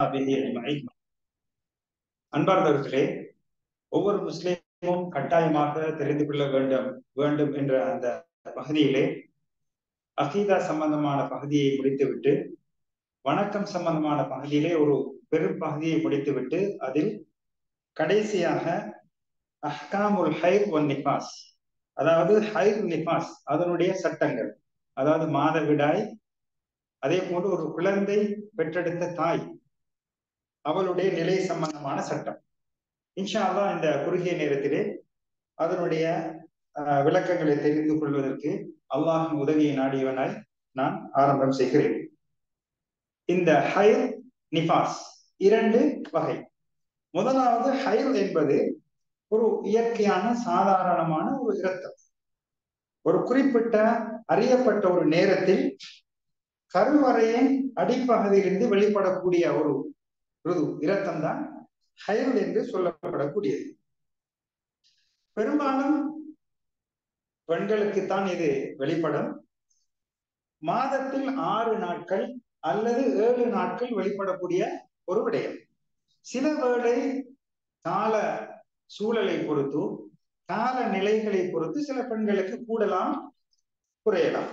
அன்பார்ந்தவர்களே, ஒவ்வொரு முஸ்லிமும் கட்டாயமாக தெரிந்து கொள்ள வேண்டும் என்ற அந்த பகுதியிலே அகீதா சம்பந்தமான பகுதியை முடித்துவிட்டு வணக்கம் சம்பந்தமான பகுதியிலே ஒரு பெரும் பகுதியை முடித்துவிட்டு அதில் கடைசியாக அஹ்காமுல் ஹைர் ஒன் நிஃபாஸ், அதாவது ஹைர் நிஃபாஸ் அதனுடைய சட்டங்கள், அதாவது மாதவிடாய், அதே போன்று ஒரு குழந்தை பெற்றெடுத்த தாய் அவளுடைய நிலை சம்பந்தமான சட்டம். இன்ஷா அல்லாஹ் இந்த குறுகிய நேரத்திலே அதனுடைய விளக்கங்களை தெரிந்து கொள்வதற்கு அல்லாஹின் உதவியை நாடியவனாய் நான் ஆரம்பம் செய்கிறேன். இந்த ஹைர் நிஃபாஸ் இரண்டு வகை. முதலாவது ஹைர் என்பது ஒரு இயற்கையான சாதாரணமான ஒரு இரத்தம். ஒரு குறிப்பிட்ட அறியப்பட்ட ஒரு நேரத்தில் கருவறையின் அடிப்பகுதியிலிருந்து வெளிப்படக்கூடிய ஒரு இரத்தம் தான் ஹைர் என்று சொல்லப்படக்கூடியது. பெரும்பாலும் பெண்களுக்குத்தான் இது வெளிப்படும். மாதத்தில் 6 நாட்கள் அல்லது 7 நாட்கள் வெளிப்படக்கூடிய ஒரு விடயம். சில வேளை கால சூழலை பொறுத்து, கால நிலைகளை பொறுத்து சில பெண்களுக்கு கூடலாம் குறையலாம்.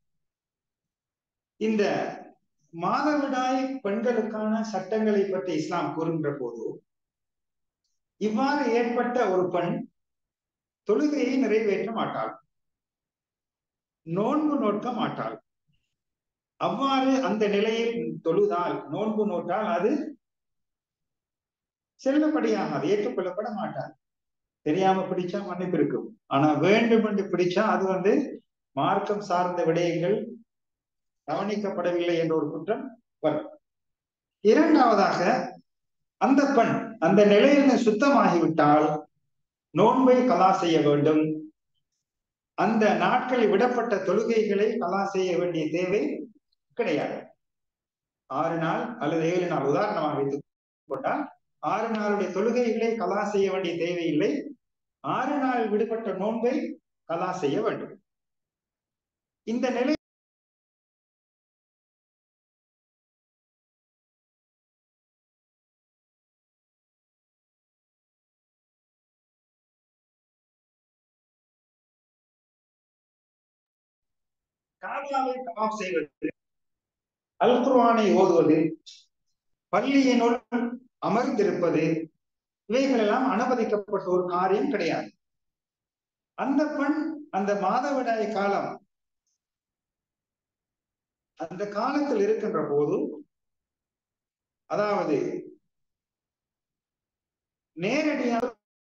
இந்த மாதவிடாய் பெண்களுக்கான சட்டங்களை பற்றி இஸ்லாம் கூறுகின்ற போது, இவ்வாறு ஏற்பட்ட ஒரு பெண் தொழுகையை நிறைவேற்ற மாட்டாள், நோன்பு நோக்க மாட்டாள். அவ்வாறு அந்த நிலையில் தொழுதால், நோன்பு நோட்டால் அது செல்லுபடியாகாது, ஏற்றுக்கொள்ளப்பட மாட்டார். தெரியாம பிடிச்சா மன்னிப்பு இருக்கும். ஆனா வேண்டும் என்று பிடிச்சா அது மார்க்கம் சார்ந்த விடயங்கள் கவனிக்கப்படவில்லை என்ற ஒரு குற்றம் வரும். இரண்டாவதாக, அந்த பெண் அந்த நிலையில் சுத்தமாகிவிட்டால் நோன்பை கலா செய்ய வேண்டும். அந்த நாட்களில் விடப்பட்ட தொழுகைகளை கலா செய்ய வேண்டிய தேவை கிடையாது. 6 நாள் அல்லது 7 நாள் உதாரணமாக வைத்துக் கொண்டால் 6 நாளுடைய தொழுகைகளை கலா செய்ய வேண்டிய தேவையில்லை. 6 நாள் விடுபட்ட நோன்பை கலா செய்ய வேண்டும். இந்த நிலை காபாவை தவாப் செய்வது, அல் குர்ஆனை ஓதுவது, பள்ளியினுள் அமர்ந்திருப்பது, இவைகள் எல்லாம் அனுமதிக்கப்பட்ட ஒரு காரியம் கிடையாது. அந்த பெண் அந்த மாதவிடாய் காலம், அந்த காலத்தில் இருக்கின்ற போது, அதாவது நேரடியாக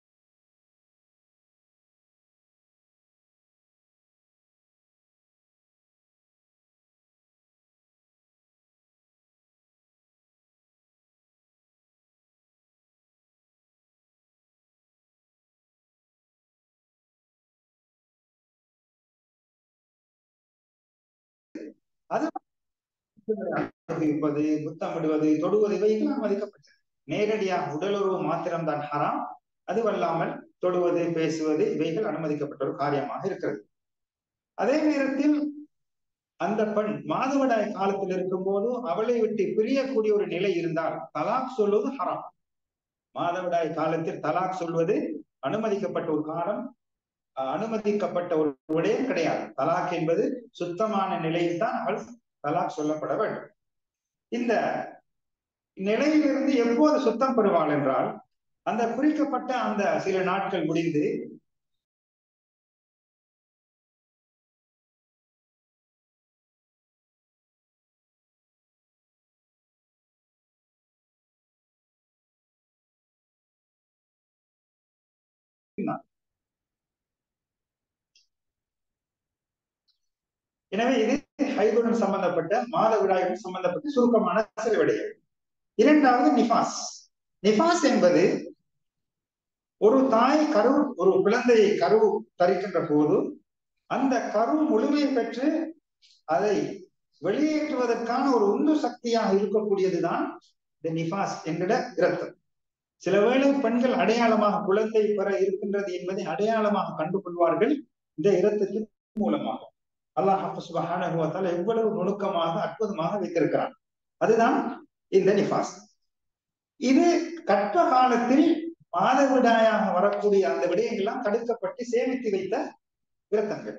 அது இருப்பது, முத்தமிடுவது, தொடுவது, இவைகள் அனுமதிக்கப்பட்டது. நேரடியாக உடலுறவு மாத்திரம்தான் ஹராம். அதுவல்லாமல் தொடுவது, பேசுவது, இவைகள் அனுமதிக்கப்பட்ட ஒரு காரியமாக இருக்கிறது. அதே நேரத்தில் அந்த பெண் மாதவிடாய் காலத்தில் இருக்கும் போது அவளை விட்டு பிரியக்கூடிய ஒரு நிலை இருந்தால் தலாக் சொல்வது ஹராம். மாதவிடாய் காலத்தில் தலாக் சொல்வது அனுமதிக்கப்பட்ட ஒரு காலம், அனுமதிக்கப்பட்ட ஒரு விடயம் கிடையாது. தலாக் என்பது சுத்தமான நிலையில் தான் அவள் தலாக் சொல்லப்பட வேண்டும். இந்த நிலையிலிருந்து எப்போது சுத்தம் பெறுவாள் என்றால், அந்த குறிக்கப்பட்ட அந்த சில நாட்கள் முடிந்து எனவே இது ஹைதுடன் சம்பந்தப்பட்ட, மாதவிடாயுடன் சம்பந்தப்பட்ட சுருக்கமான சில விடயம். இரண்டாவது நிஃபாஸ். நிஃபாஸ் என்பது ஒரு தாய் ஒரு குழந்தையை கரு தரிக்கின்ற போது அந்த கரு முழுமை பெற்று அதை வெளியேற்றுவதற்கான ஒரு உந்து சக்தியாக இருக்கக்கூடியதுதான் இந்த நிஃபாஸ் என்கிற இரத்தம். சில வேளை பெண்கள் அடையாளமாக குழந்தை பெற இருக்கின்றது என்பதை அடையாளமாக கண்டுகொள்வார்கள் இந்த இரத்தத்தின் மூலமாக. அல்லாஹ் சுப்ஹானஹு வ தஆலா எவ்வளவு நுணுக்கமாக அற்புதமாக வைத்திருக்கிறான். அதுதான் இந்த நிஃபாஸ். இது கற்ப காலத்தில் மாதவிடாயாக வரக்கூடிய அந்த விடயங்கள்லாம் தடுக்கப்பட்டு சேமித்து வைத்த விரதங்கள்.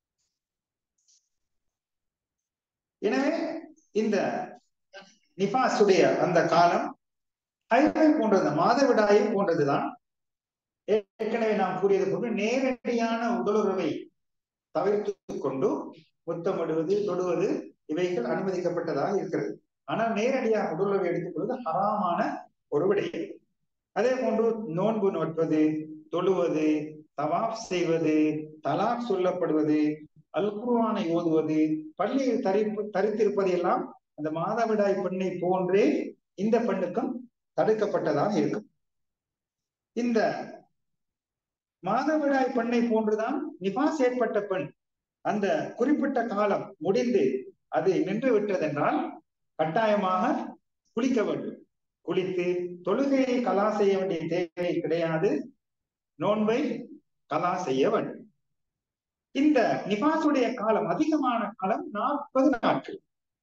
எனவே இந்த நிபாசுடைய அந்த காலம் ஹைவை போன்றது, மாதவிடாயை போன்றதுதான். ஏற்கனவே நாம் கூறியது போன்று நேரடியான உடலுறவை தவிர்த்து கொண்டு முத்தமிடுவது, தொடுவது இவைகள் அனுமதிக்கப்பட்டதாக இருக்கிறது. ஆனால் நேரடியாக உடலுறவை எடுத்துக்கொள்வது ஹராமான ஒரு விடயம். அதே போன்று நோன்பு நோட்பது, தொழுவது, தவாப் செய்வது, தலாக் சொல்லப்படுவது, அல் குர்ஆனை ஓதுவது, பள்ளியில் தரித்திருப்பது எல்லாம் அந்த மாதவிடாய் பெண்ணை போன்றே இந்த பெண்ணுக்கும் தடுக்கப்பட்டதாக இருக்கும். இந்த மாதவிடாய் பெண்ணை போன்றுதான் நிபாஸ் ஏற்பட்ட பெண் அந்த குறிப்பிட்ட காலம் முடிந்து அது நின்று விட்டதென்றால் கட்டாயமாக குளிக்க வேண்டும். குளித்து தொழுகையை கலா செய்ய வேண்டிய தேவை கிடையாது, நோன்பை கலா செய்ய வேண்டும். இந்த நிபாசுடைய காலம் அதிகமான காலம் 40 நாட்கள்.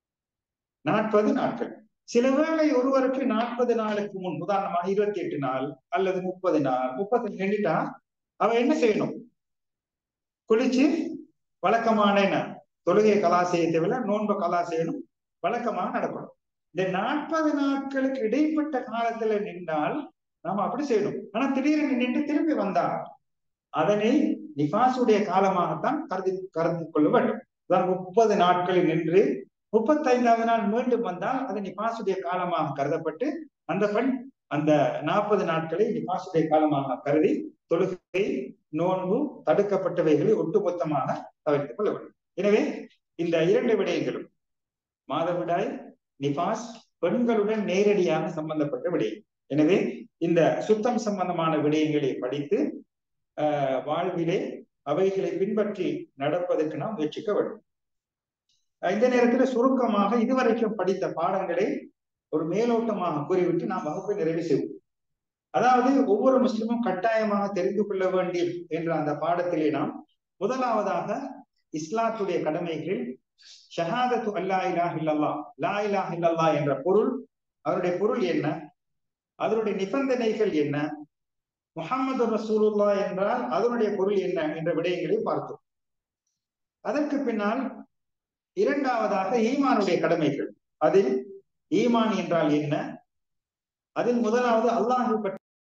40 நாட்கள். சில வேளை ஒருவருக்கு 40 நாளுக்கு முன், உதாரணமாக 28 நாள் அல்லது 30 நாள் 30 நின்றுட்டா அவ என்ன செய்யணும்? குளிச்சு வழக்கமான தொழுகை கலா செய்ய தேவையில்லை, நோன்பை கலா செய்யணும், வழக்கமாக நடக்கணும். இந்த 40 நாட்களுக்கு இடைப்பட்ட காலத்துல நின்றால் நாம அப்படி செய்யணும். ஆனா திடீரென்று நின்று திரும்பி வந்தால் அதனை நிபாசுடைய காலமாகத்தான் கருதி கொள்ள வேண்டும். 30 நாட்களில் நின்று 35வது நாள் மீண்டும் வந்தால் அது நிபாசுடைய காலமாக கருதப்பட்டு அந்த பெண் அந்த 40 நாட்களை நிபாசுடைய காலமாக கருதி தொழுகை, நோன்பு, தடுக்கப்பட்டவைகளை ஒட்டுமொத்தமாக தவிர்த்துக் கொள்ள வேண்டும். எனவே இந்த 2 விடயங்களும் மாதவிடாய், நிபாஸ் பெண்களுடன் நேரடியாக சம்பந்தப்பட்ட விடயம். எனவே இந்த சுத்தம் சம்பந்தமான விடயங்களை படித்து வாழ்விலே அவைகளை பின்பற்றி நடப்பதற்கு நாம் முயற்சிக்க வேண்டும். இந்த நேரத்தில் சுருக்கமாக இதுவரைக்கும் படித்த பாடங்களை ஒரு மேலோட்டமாக கூறிவிட்டு நாம் வகுப்பை நிறைவு செய்வோம். அதாவது ஒவ்வொரு முஸ்லிமும் கட்டாயமாக தெரிந்து கொள்ள வேண்டும் என்ற அந்த பாடத்திலே நாம் முதலாவதாக இஸ்லாத்துடைய கடமைகளில் ஷஹாதத்து அல்லா இலாஹ இல்லல்லாஹ், லா இலாஹ இல்லல்லாஹ் என்ற பொருள், அதனுடைய பொருள் என்ன, அதனுடைய நிபந்தனைகள் என்ன, முஹம்மது ரசூலுல்லாஹ் என்றால் அதனுடைய பொருள் என்ன என்ற விடயங்களை பார்த்தோம். அதற்கு பின்னால் இரண்டாவதாக ஈமானுடைய கடமைகள். அதில் ஈமான் என்றால் என்ன, அதில் முதலாவது அல்லாஹை பற்றி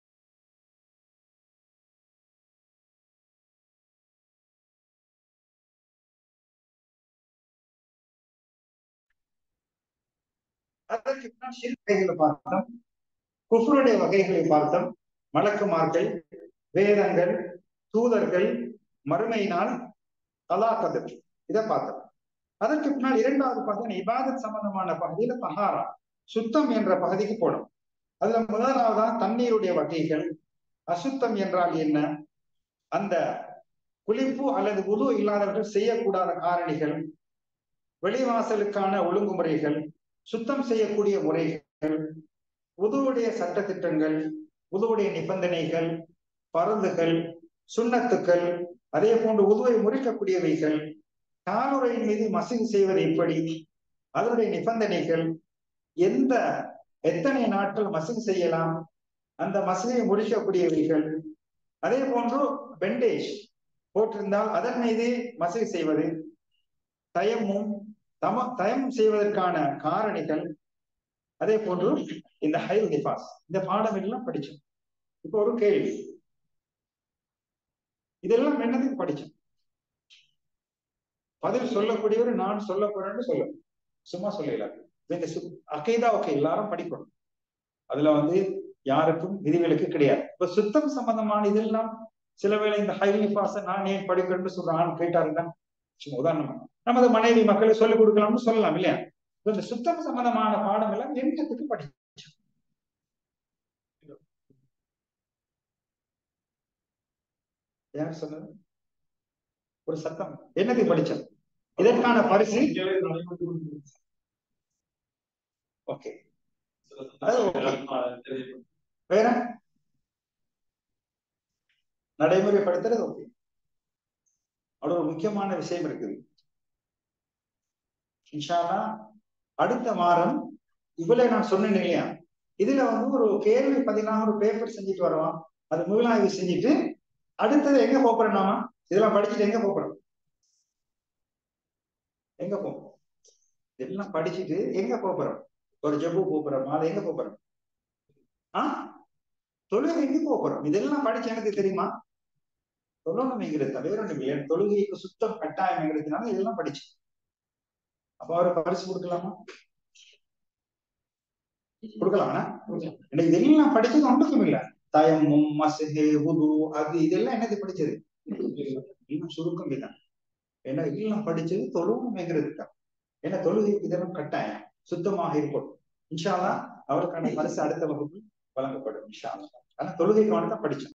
அதற்கு பின்னால் ஷிர்க் பார்த்தோம், குஃப்ருடைய வகைகளை பார்த்தோம், மலக்குமார்கள், வேதங்கள், தூதர்கள், மறுமையினால், கலா கதர், இதை பார்த்தோம். அதற்கு பின்னால் இரண்டாவது பார்த்தோம் இபாதத் சம்பந்தமான பகுதியில தஹாரா, சுத்தம் என்ற பகுதிக்கு போனோம். அதுல முதலாவதான் தண்ணீருடைய வகைகள், அசுத்தம் என்றால் என்ன, அந்த குளிப்பு அல்லது உது இல்லாதவர்கள் செய்யக்கூடாத காரணிகள், வெளிவாசலுக்கான ஒழுங்குமுறைகள், சுத்தம் செய்யக்கூடிய முறைகள், உதுவுடைய சட்ட திட்டங்கள், உதுவுடைய நிபந்தனைகள், பருந்துகள், சுண்ணத்துக்கள், அதே போன்று உதுவை முறிக்கக்கூடியவைகள், காலுறையின் மீது மசூது செய்வது எப்படி, அதனுடைய நிபந்தனைகள், எத்தனை நாட்கள் மசூது செய்யலாம், அந்த மசூதியை முடிக்கக்கூடியவைகள், அதே போன்று பெண்டேஜ் போட்டிருந்தால் அதன் மீது மசூது செய்வது, தயமும் செய்வதற்கான காரணிகள், அதே போன்று இந்த ஹைல் நிபாஸ், இந்த பாடம் எல்லாம் படிச்சோம். இப்போ ஒரு கேள்வி, இதெல்லாம் என்னதுக்கு படிச்சோம்? பதில் சொல்லக்கூடியவர் நான் சொல்ல போறேன்னு சொல்ல, சும்மா சொல்லலாம். இந்த அகைதா ஓகே எல்லாரும் படிக்கணும், அதுல யாருக்கும் விதிவிலக்கு கிடையாது. இப்ப சுத்தம் சம்பந்தமான இதெல்லாம் சில வேளை இந்த ஹைல் நிபாஸை நான் ஏன் படிக்கிறேன்னு சொல்றான்னு கேட்டாருன்னா, சும்மா உதாரணமா நமது மனைவி மக்களை சொல்லிக் கொடுக்கலாம்னு சொல்லலாம் இல்லையா? இந்த சுத்தம் சம்பந்தமான பாடம் எல்லாம் என்னத்துக்கு படிச்சோம்? யார் சொன்னது? ஒரு சத்தம், என்னத்தை படிச்சோம்? இதற்கான பரிசு ஓகே. வேற நடைமுறைப்படுத்துறது ஓகே. அவ்வளவு ஒரு முக்கியமான விஷயம் இருக்குது. இன்ஷா அல்லாஹ் அடுத்த வாரம் இவ்வளவு நான் சொன்னேன் இல்லையா, இதுல வந்து ஒரு கேள்வி 16 பேப்பர் செஞ்சுட்டு வருவான். அது மீளாய்வு செஞ்சுட்டு அடுத்தது எங்க போறோம் நாம? இதெல்லாம் படிச்சுட்டு எங்க போறோம்? எங்க போவோம்? இதெல்லாம் படிச்சுட்டு எங்க போறோம்? ஒரு ஜப்பு போறோம், அது எங்க போறோம்? தொழுகைக்கு போறோம். இதெல்லாம் படிச்சு எனக்கு தெரியுமா? தொழணும்ங்கிறது வேற ஒன்றும் இல்லை. தொழுகைக்கு சுத்தம் கட்டாயம்ங்கிறதுனால இதெல்லாம் படிச்சு. அப்ப அவருக்கு பரிசு கொடுக்கலாமா? கொடுக்கலாம். இதெல்லாம் படிச்சது ஒன்றுக்கும் இல்லை. தயமும் மசகு உது அது இதெல்லாம் என்னது படிச்சது? இன்னும் சுருக்கம் இல்லை. ஏன்னா இதெல்லாம் படிச்சது தொழுணும்ங்கிறதுக்கா. ஏன்னா தொழுகைக்கு இதெல்லாம் கட்டாயம் சுத்தமாக இருக்கும். இன்ஷா அல்லாஹ் அவருக்கான பரிசு அடுத்த வகுப்பில் வழங்கப்படும். இன்ஷா அல்லாஹ். ஆனா தொழுகைக்கு தான் படிச்சோம்.